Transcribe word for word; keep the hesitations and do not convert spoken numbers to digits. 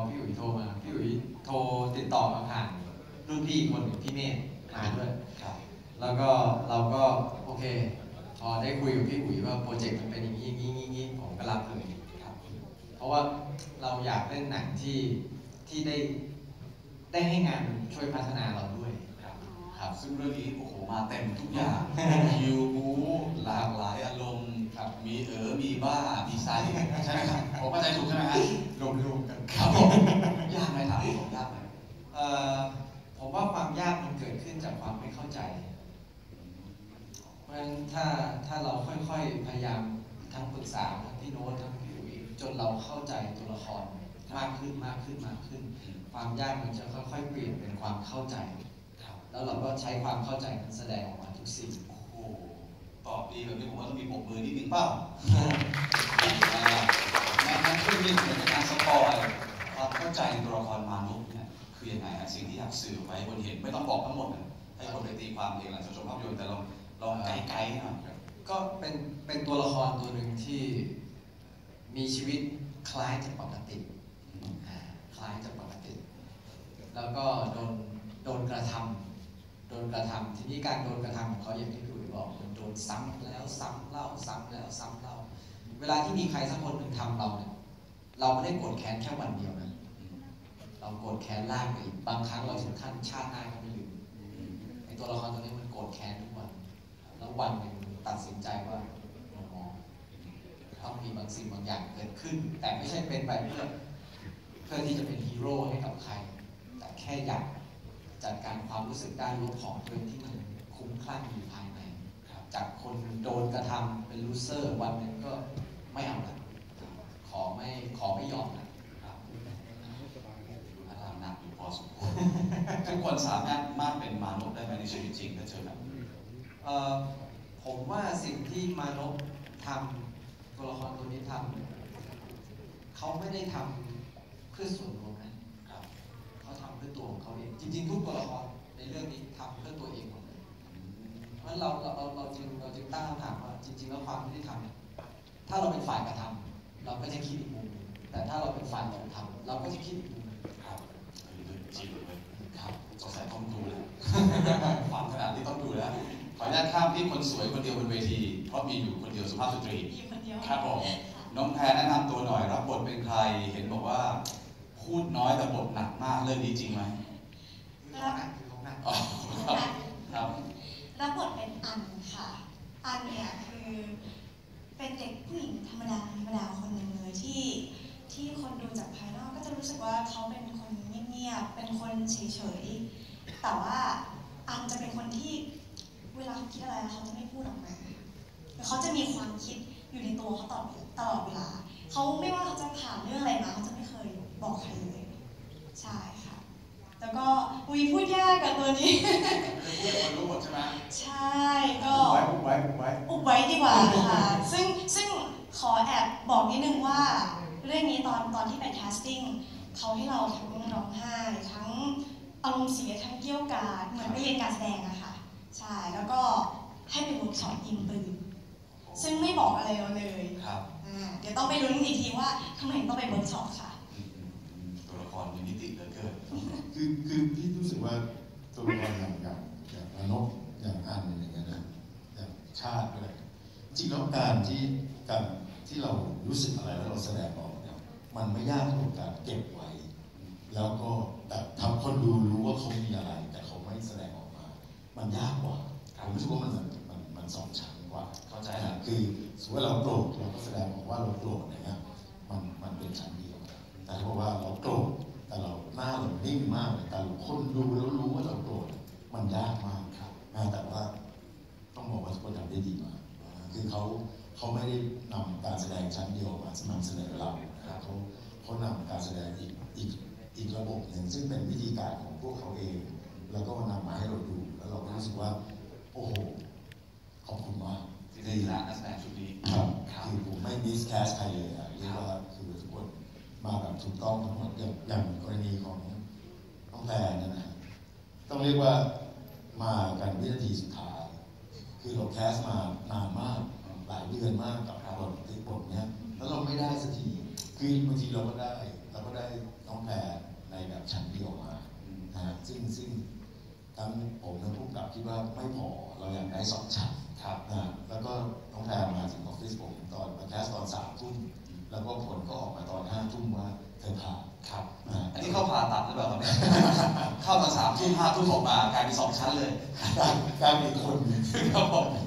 พี่อุ๋ยโทรมาพี่อุ๋ยโทรติดต่อมาผ่านรุ่นพี่คนหนึ่งพี่เมธมาด้วยแล้วก็เราก็โอเคพอได้คุยกับพี่อุ๋ยว่าโปรเจกต์มันเป็นอย่างนี้อย่างนี้อย่างนี้ผมก็รับเลยครับเพราะว่าเราอยากเล่นหนังที่ที่ได้ได้ให้งานช่วยพัฒนาเราด้วยครับครับซึ่งเรื่องนี้โอ้โหมาเต็มทุกอย่างคิวบูหลากหลายอารมณ์ครับมีเอ๋อมีบ้ามีไซส์ใช่ไหมครับผมเข้าใจถูกใช่ไหมฮะรวมๆกันครับผมยากไหมถามผมยากไหมเอ่อผมว่าความยากมันเกิดขึ้นจากความไม่เข้าใจเพราะฉะนั้นถ้าถ้าเราค่อยๆพยายามทั้งปรึกษาทั้งพี่โน้ตทั้งพี่อุ๋ยจนเราเข้าใจตัวละครมากขึ้นมากขึ้นมากขึ้นความยากมันจะค่อยๆเปลี่ยนเป็นความเข้าใจแล้วเราก็ใช้ความเข้าใจนั้นแสดงออกมาทุกสิ่งโอ้โหตอบดีแบบนี้ผมว่าต้องมีปรบมือนิดนึงเปล่างั้นช่วยนิดหนึ่งในการสปอยความเข้าใจตัวละครมานุษย์เนี่ยคือยังไงฮะสิ่งที่อยากสื่อไว้คนเห็นไม่ต้องบอกทั้งหมดให้คนไปตีความเองหลังจากชมภาพยนตร์แต่เราลองไกด์ๆหน่อยก็เป็นเป็นตัวละครตัวหนึ่งที่มีชีวิตคล้ายจะปกติคล้ายจะปกติแล้วก็โดนโดนกระทำโดนกระทำทีนี้การโดนกระทำของเขาอย่างที่พี่อุ๋ยบอกมันโดนซ้ำแล้วซ้ำเล่าซ้ำแล้วซ้ำเล่าเวลาที่มีใครสักคนหนึ่งทำเราเนี่ยเราไม่ได้โกรธแค้นแค่วันเดียวนะเราโกรธแค้นลากไปอีกบางครั้งเราถึงขั้นชาติหน้าก็ไม่ลืมไอ้ตัวละครตัวนี้มันโกรธแค้นทุกวันแล้ววันหนึ่งตัดสินใจว่าต้องมีบางสิ่งบางอย่างเกิดขึ้นแต่ไม่ใช่เป็นไปเพื่อเพื่อที่จะเป็นฮีโร่ให้กับใครแต่แค่อยากจัดการความรู้สึกด้านลบของตัวเองที่มันคุ้มคลั่งอยู่ภายในจากคนโดนกระทำเป็นลูเซอร์วันหนึ่งก็ไม่เอาละขอไม่ขอไม่ยอมละอาการหนักอยู่พอสมควรทุกคนสามารถมากเป็นมนุษย์ได้ไหมในชีวิตจริงถ้าเจอแบบผมว่าสิ่งที่มานพทำตัวละครตัวนี้ทำเขาไม่ได้ทำเพื่อส่วนรวมนะครับเขาทำเพื่อตัวของเขาเองจริงๆทุกตัวละครในเรื่องนี้ทำเพื่อตัวเองหมดเลยเพราะฉะนั้นเราเราเราจึงเราจึงตั้งคำถามว่าจริงๆแล้วความยุติธรรมถ้าเราเป็นฝ่ายกระทำเราก็จะคิดอีกมุมแต่ถ้าเราเป็นฝ่ายกระทำเราก็จะคิดอีกมุมครับจริงเลยครับสงสัยต้องดูแล้วฟังขนาดนี้ต้องดูแล้วขออนุญาตข้ามที่คนสวยคนเดียวบนเวทีเพราะมีอยู่คนเดียวสุภาพสตรีครับผมน้องแพรแนะนำตัวหน่อยรับบทเป็นใครเห็นบอกว่าพูดน้อยแต่บทหนักมากเรื่องนี้จริงไหมรับครับรับบทเป็นอันค่ะอันเนี่ยคือเป็นเด็กผู้หญิงธรรมดาธรรมดาคนหนึ่งเลยที่ที่คนดูจากภายนอกก็จะรู้สึกว่าเขาเป็นคนเงียบๆเป็นคนเฉยๆแต่ว่าอันจะเป็นคนที่เวลาเขาคิดอะไรเขาจะไม่พูดออกมาแต่เขาจะมีความคิดอยู่ในตัวเขาตลอดตลอดเวลาเขาไม่ว่าเขาจะผ่านเรื่องอะไรมาเขาจะไม่เคยบอกใครเลยใช่ค่ะแล้วก็อุ้ยพูดยากกับตัวนี้พูดคนรู้หมดใช่ไหมใช่ก็อุบไว้อุบไว้อุบไว้ดีกว่าค่ะซึ่งซึ่งขอแอบบอกนิดนึงว่าเรื่องนี้ตอนตอนที่ไปแคสติ้งเขาให้เราทั้งร้องไห้ทั้งอารมณ์เสียทั้งเกี้ยวกาดเหมือนไปเรียนการแสดงอะค่ะใช่แล้วก็ให้ไปเวิร์กช็อปยิงปืนซึ่งไม่บอกอะไรเราเลยครับเดี๋ยวต้องไปลุ้นอีกทีว่าทำไมต้องไปเวิร์กช็อปค่ะตัวละครมีมิติเหลือเกินคือคือพี่รู้สึกว่าตัวละครอย่างอย่างอย่างมานพอย่างอันอย่างเงี้ยนะอย่างชาติด้วยจริงแล้วการที่การที่เรารู้สึกอะไรแล้วเราแสดงออกเนี่ยมันไม่ยากเท่ากับการเก็บไว้แล้วก็แบบทำคนดูรู้ว่าเขามีอะไรแต่เขาไม่แสดงออกมามันยากกว่าผมรู้สึกว่ามันมันมันสองชั้นกว่าเข้าใจนะคือสมมติว่าเราโกรธเราก็แสดงออกว่าเราโกรธอย่างเงี้ยมันมันเป็นชั้นเดียวแต่ถ้าบอกว่าเราโกรธแต่เราหน้าเรานิ่งมากเลยแต่คนดูแล้วรู้ว่าเราโกรธมันยากมากครับแต่ว่าต้องบอกว่าทุกคนทำได้ดีมากคือเขาเขาไม่ได้นำการแสดงชั้นเดียวมาสม่ำเสนอเราเขาเขานำการแสดงอีกอีกอีกระบบหนึ่งซึ่งเป็นวิธีการของพวกเขาเองแล้วก็นำมาให้เราดูแล้วเราก็รู้สึกว่าโอ้โหขอบคุณมากที่ได้ละนักแสดงชุดนี้ครับคือผมไม่มิสแคสใครเลยอ่ะเรียกว่าคือทุกคนมาแบบถูกต้องทั้งหมดอย่างอย่างกรณีของน้องแพรเนี่ยนะต้องเรียกว่ามากันวินาทีสุดท้ายคือเราแคสมานานมากหลายเดือนมากกับบทที่บทเนี้ยแล้วเราไม่ได้สักทีคือบางทีเราก็ได้เราก็ได้น้องแพรชั้นเดียวมานะฮะซึ่งซึ่งทั้งผมและผู้กำกับคิดว่าไม่พอเราอยากได้สองชั้นครับนะแล้วก็น้องแพรมาถึงออฟฟิศผมตอนมาแคสตอนสามทุ่มแล้วก็ผลก็ออกมาตอนห้าทุ่มว่าเธอผ่านครับนะอันนี้เข้าผ่าตัดหรือเปล่าครับเนี่ย เข้าตอนสามทุ่มห้าทุ่มออกมากลายเป็นสองชั้นเลยกลายเป็นคนครับผม